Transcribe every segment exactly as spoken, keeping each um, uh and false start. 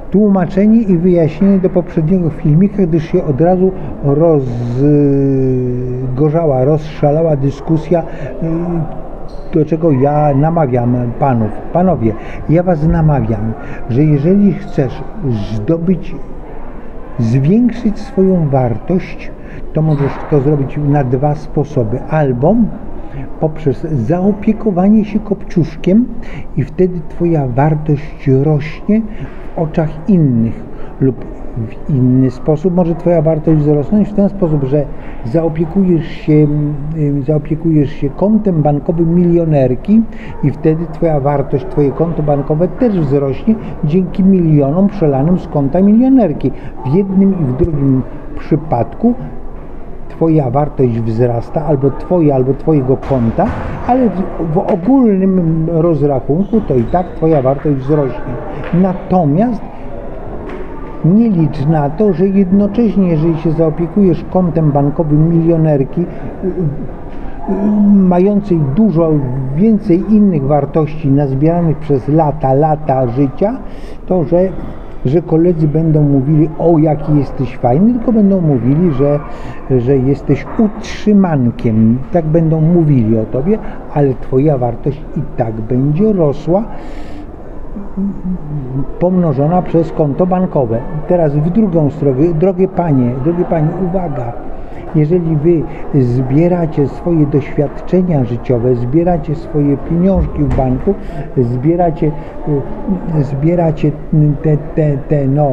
tłumaczenie i wyjaśnienie do poprzedniego filmika, gdyż się od razu rozgorzała, rozszalała dyskusja, do czego ja namawiam panów. Panowie, ja was namawiam, że jeżeli chcesz zdobyć, zwiększyć swoją wartość, to możesz to zrobić na dwa sposoby. Albo poprzez zaopiekowanie się kopciuszkiem i wtedy twoja wartość rośnie w oczach innych, lub w inny sposób może twoja wartość wzrosnąć w ten sposób, że zaopiekujesz się, zaopiekujesz się kontem bankowym milionerki i wtedy twoja wartość, twoje konto bankowe też wzrośnie dzięki milionom przelanym z konta milionerki. W jednym i w drugim przypadku twoja wartość wzrasta, albo twoja, albo twojego konta, ale w, w ogólnym rozrachunku to i tak twoja wartość wzrośnie. Natomiast nie licz na to, że jednocześnie, jeżeli się zaopiekujesz kontem bankowym milionerki, mającej dużo więcej innych wartości nazbieranych przez lata, lata życia, to że że koledzy będą mówili, o jaki jesteś fajny, tylko będą mówili, że, że jesteś utrzymankiem. Tak będą mówili o tobie, ale twoja wartość i tak będzie rosła, pomnożona przez konto bankowe. Teraz w drugą stronę, drogie panie, drogie panie, uwaga, jeżeli wy zbieracie swoje doświadczenia życiowe, zbieracie swoje pieniążki w banku, zbieracie, zbieracie te, te, te no,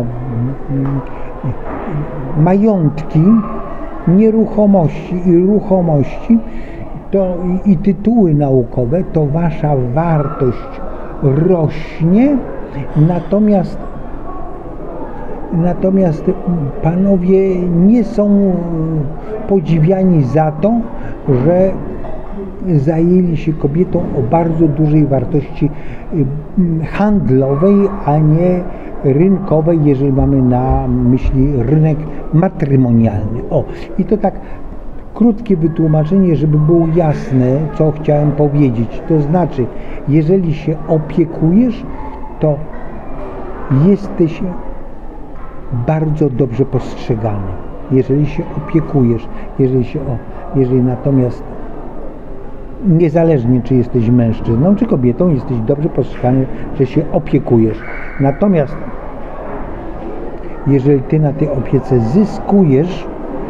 majątki, nieruchomości i ruchomości to, i, i tytuły naukowe, to wasza wartość rośnie, natomiast Natomiast panowie nie są podziwiani za to, że zajęli się kobietą o bardzo dużej wartości handlowej, a nie rynkowej, jeżeli mamy na myśli rynek matrymonialny. O, i to tak krótkie wytłumaczenie, żeby było jasne, co chciałem powiedzieć. To znaczy, jeżeli się opiekujesz, to jesteś bardzo dobrze postrzegany, jeżeli się opiekujesz, jeżeli się o, jeżeli natomiast niezależnie czy jesteś mężczyzną czy kobietą, jesteś dobrze postrzegany, że się opiekujesz. Natomiast jeżeli ty na tej opiece zyskujesz,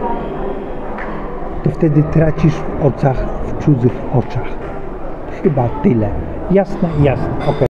to wtedy tracisz w oczach, w cudzych oczach. Chyba tyle. Jasne? Jasne. Ok.